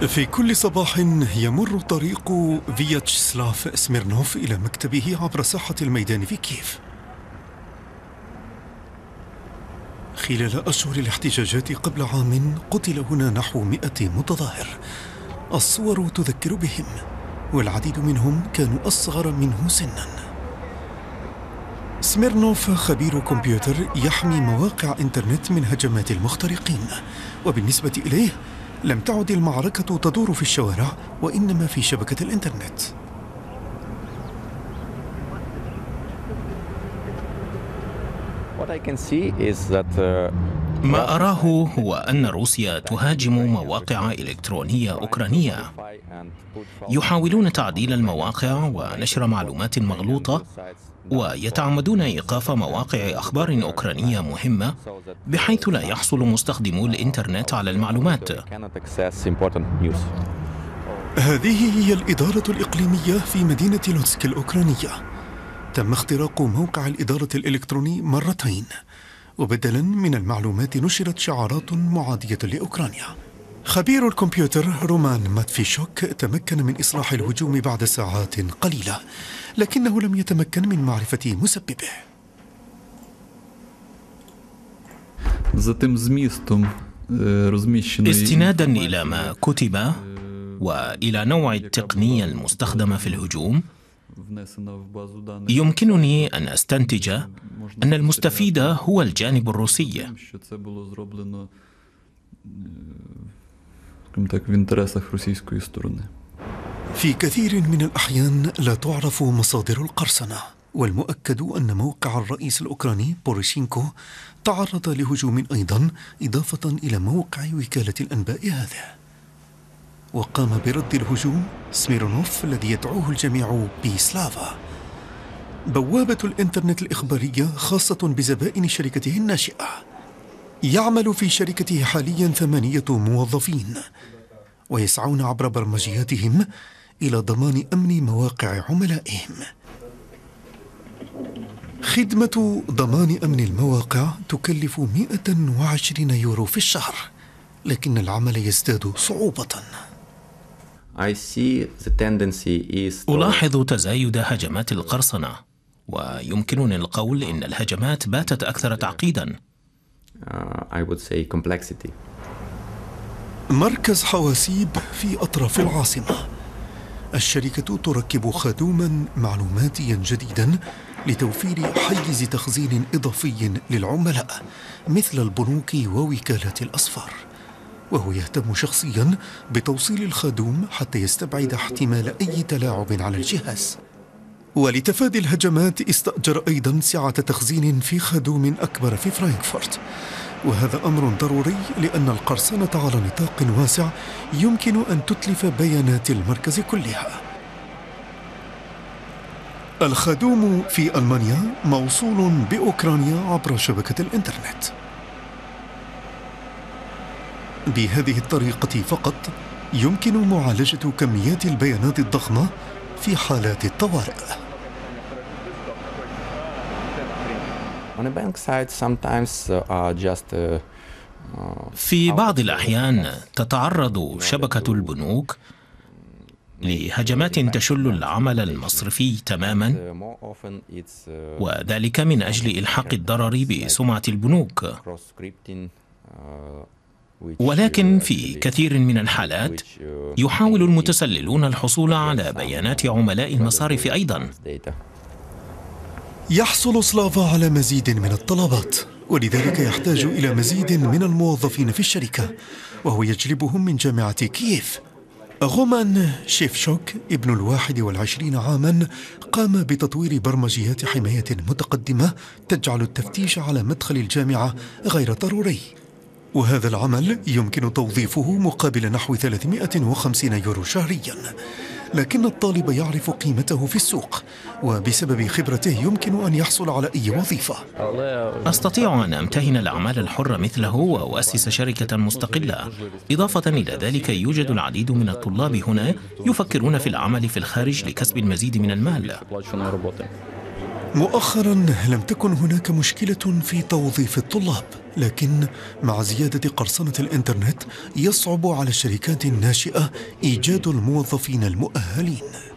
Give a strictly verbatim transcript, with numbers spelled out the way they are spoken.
في كل صباح يمر طريق فياتشسلاف سميرنوف إلى مكتبه عبر ساحة الميدان في كييف. خلال أشهر الاحتجاجات قبل عام قتل هنا نحو مئة متظاهر. الصور تذكر بهم، والعديد منهم كانوا أصغر منه سنا. سميرنوف خبير كمبيوتر يحمي مواقع إنترنت من هجمات المخترقين، وبالنسبة إليه لم تعد المعركة تدور في الشوارع وإنما في شبكة الإنترنت. ما أراه هو أن روسيا تهاجم مواقع إلكترونية أوكرانية. يحاولون تعديل المواقع ونشر معلومات مغلوطة، ويتعمدون إيقاف مواقع أخبار أوكرانية مهمة بحيث لا يحصل مستخدمو الإنترنت على المعلومات. هذه هي الإدارة الإقليمية في مدينة لوتسك الأوكرانية. تم اختراق موقع الإدارة الإلكتروني مرتين، وبدلا من المعلومات نشرت شعارات معادية لأوكرانيا. خبير الكمبيوتر رومان ماتفيشوك تمكن من إصلاح الهجوم بعد ساعات قليلة، لكنه لم يتمكن من معرفة مسببه. استنادا إلى ما كتب وإلى نوع التقنية المستخدمة في الهجوم، يمكنني أن أستنتج أن المستفيد هو الجانب الروسي. في كثير من الأحيان لا تعرف مصادر القرصنة، والمؤكد أن موقع الرئيس الأوكراني بوريشينكو تعرض لهجوم أيضا، إضافة إلى موقع وكالة الأنباء هذا. وقام برد الهجوم سميرنوف الذي يدعوه الجميع بسلافا، بوابة الإنترنت الإخبارية خاصة بزبائن شركته الناشئة. يعمل في شركته حاليا ثمانية موظفين، ويسعون عبر برمجياتهم إلى ضمان أمن مواقع عملائهم. خدمة ضمان أمن المواقع تكلف مئة وعشرين يورو في الشهر، لكن العمل يزداد صعوبة. ألاحظ تزايد هجمات القرصنة، ويمكنني القول إن الهجمات باتت أكثر تعقيدا. مركز حواسيب في أطراف العاصمة. الشركة تركب خدوما معلوماتيا جديدا لتوفير حيز تخزين إضافي للعملاء مثل البنوك ووكالات الأصفار، وهو يهتم شخصيا بتوصيل الخدوم حتى يستبعد احتمال أي تلاعب على الجهاز. ولتفادي الهجمات استأجر أيضا سعة تخزين في خدوم أكبر في فرانكفورت، وهذا أمر ضروري لأن القرصنة على نطاق واسع يمكن أن تتلف بيانات المركز كلها. الخدوم في ألمانيا موصول بأوكرانيا عبر شبكة الإنترنت. بهذه الطريقة فقط يمكن معالجة كميات البيانات الضخمة في حالات الطوارئ. في بعض الأحيان تتعرض شبكة البنوك لهجمات تشل العمل المصرفي تماما، وذلك من أجل إلحاق الضرر بسمعة البنوك. ولكن في كثير من الحالات يحاول المتسللون الحصول على بيانات عملاء المصارف أيضا. يحصل سلافا على مزيد من الطلبات، ولذلك يحتاج إلى مزيد من الموظفين في الشركة، وهو يجلبهم من جامعة كييف. غومان شيفشوك ابن الواحد والعشرين عاما قام بتطوير برمجيات حماية متقدمة تجعل التفتيش على مدخل الجامعة غير ضروري، وهذا العمل يمكن توظيفه مقابل نحو ثلاثمئة وخمسين يورو شهريا. لكن الطالب يعرف قيمته في السوق، وبسبب خبرته يمكن أن يحصل على أي وظيفة. أستطيع أن أمتهن الأعمال الحرة مثله وأؤسس شركة مستقلة. إضافة إلى ذلك يوجد العديد من الطلاب هنا يفكرون في العمل في الخارج لكسب المزيد من المال. مؤخرا لم تكن هناك مشكلة في توظيف الطلاب، لكن مع زيادة قرصنة الإنترنت يصعب على الشركات الناشئة إيجاد الموظفين المؤهلين.